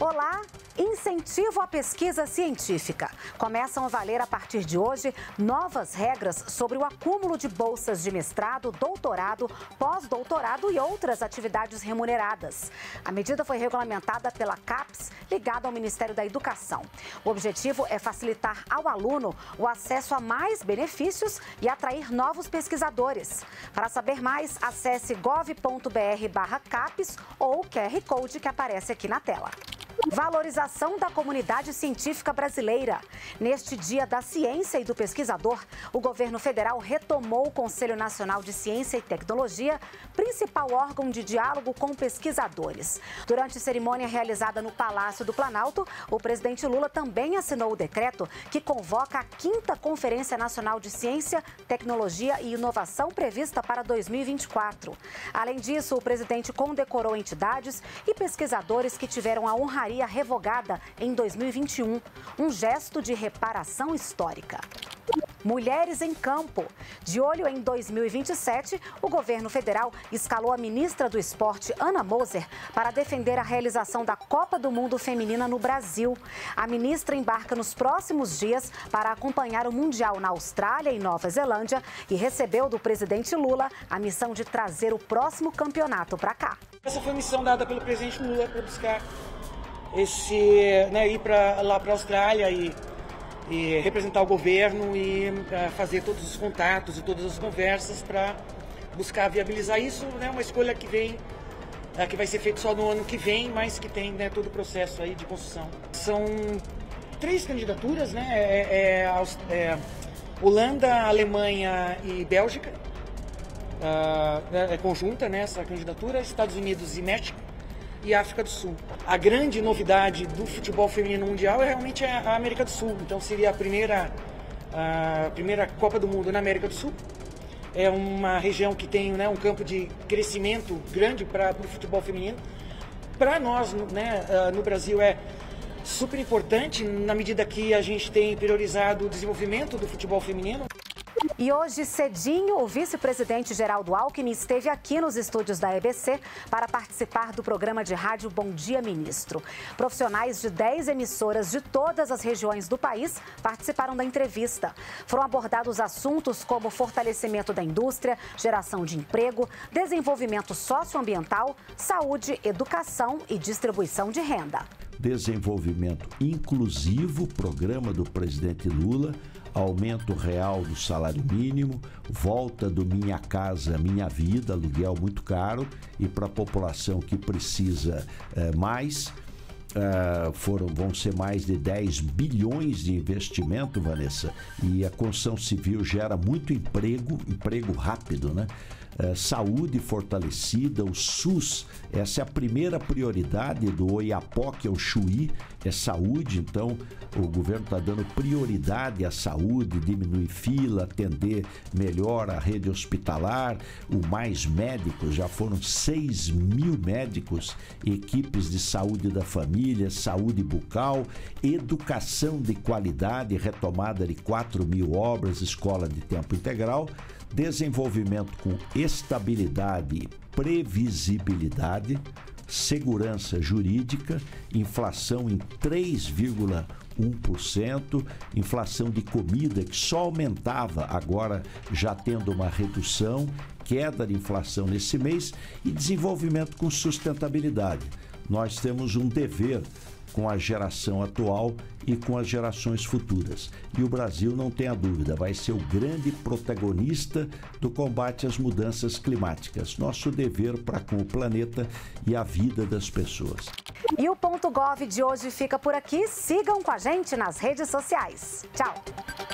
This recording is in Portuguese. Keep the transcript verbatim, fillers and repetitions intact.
Olá! Incentivo à pesquisa científica. Começam a valer a partir de hoje novas regras sobre o acúmulo de bolsas de mestrado, doutorado, pós-doutorado e outras atividades remuneradas. A medida foi regulamentada pela CAPES, ligada ao Ministério da Educação. O objetivo é facilitar ao aluno o acesso a mais benefícios e atrair novos pesquisadores. Para saber mais, acesse gov ponto br barra CAPES ou o Q R Code que aparece aqui na tela. Valorização da comunidade científica brasileira. Neste Dia da Ciência e do Pesquisador, o governo federal retomou o Conselho Nacional de Ciência e Tecnologia, principal órgão de diálogo com pesquisadores. Durante cerimônia realizada no Palácio do Planalto, o presidente Lula também assinou o decreto que convoca a quinta Conferência Nacional de Ciência, Tecnologia e Inovação prevista para dois mil e vinte e quatro. Além disso, o presidente condecorou entidades e pesquisadores que tiveram a honraria revogada em dois mil e vinte e um, um gesto de reparação histórica. Mulheres em campo. De olho em dois mil e vinte e sete, o governo federal escalou a ministra do Esporte, Ana Moser, para defender a realização da Copa do Mundo Feminina no Brasil. A ministra embarca nos próximos dias para acompanhar o Mundial na Austrália e Nova Zelândia e recebeu do presidente Lula a missão de trazer o próximo campeonato para cá. Essa foi a missão dada pelo presidente Lula para buscar esse, né, ir pra, lá para a Austrália e, e representar o governo e uh, fazer todos os contatos e todas as conversas para buscar viabilizar isso, né, uma escolha que vem, uh, que vai ser feita só no ano que vem, mas que tem, né, todo o processo aí de construção. São três candidaturas, né, é, é, é Holanda, Alemanha e Bélgica, uh, é conjunta, né, essa candidatura, Estados Unidos e México e África do Sul. A grande novidade do futebol feminino mundial é realmente a América do Sul. Então seria a primeira, a primeira Copa do Mundo na América do Sul. É uma região que tem, né, um campo de crescimento grande para o futebol feminino. Para nós, né, no Brasil é super importante na medida que a gente tem priorizado o desenvolvimento do futebol feminino. E hoje, cedinho, o vice-presidente Geraldo Alckmin esteve aqui nos estúdios da E B C para participar do programa de rádio Bom Dia Ministro. Profissionais de dez emissoras de todas as regiões do país participaram da entrevista. Foram abordados assuntos como fortalecimento da indústria, geração de emprego, desenvolvimento socioambiental, saúde, educação e distribuição de renda. Desenvolvimento inclusivo, programa do presidente Lula, aumento real do salário mínimo, volta do Minha Casa Minha Vida, aluguel muito caro, e para a população que precisa é, mais, é, foram, vão ser mais de dez bilhões de investimento, Vanessa, e a construção civil gera muito emprego, emprego rápido, né? É, saúde fortalecida, o SUS, essa é a primeira prioridade do Oiapoque ao Chuí, é saúde, então o governo está dando prioridade à saúde, diminuir fila, atender melhor a rede hospitalar, o mais médicos, já foram seis mil médicos, equipes de saúde da família, saúde bucal, educação de qualidade, retomada de quatro mil obras, escola de tempo integral, desenvolvimento com estabilidade, previsibilidade, segurança jurídica, inflação em três vírgula um por cento, inflação de comida que só aumentava, agora já tendo uma redução, queda de inflação nesse mês e desenvolvimento com sustentabilidade. Nós temos um dever com a geração atual e com as gerações futuras. E o Brasil, não tenha dúvida, vai ser o grande protagonista do combate às mudanças climáticas. Nosso dever para com o planeta e a vida das pessoas. E o Ponto Gov de hoje fica por aqui. Sigam com a gente nas redes sociais. Tchau!